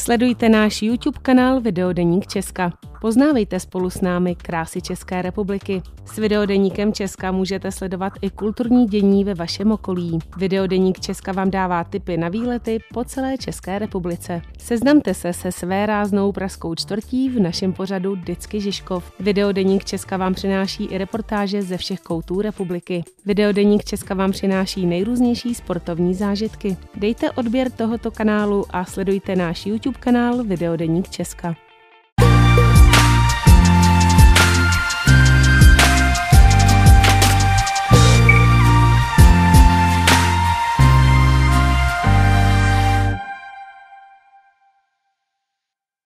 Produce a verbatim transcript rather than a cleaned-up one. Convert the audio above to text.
Sledujte náš YouTube kanál Videodeník Česka. Poznávejte spolu s námi krásy České republiky. S Videodeníkem Česka můžete sledovat i kulturní dění ve vašem okolí. Videodeník Česka vám dává tipy na výlety po celé České republice. Seznamte se se své ráznou pražskou čtvrtí v našem pořadu Dycky Žižkov. Videodeník Česka vám přináší i reportáže ze všech koutů republiky. Videodeník Česka vám přináší nejrůznější sportovní zážitky. Dejte odběr tohoto kanálu a sledujte náš YouTube kanál Videodeník Česka.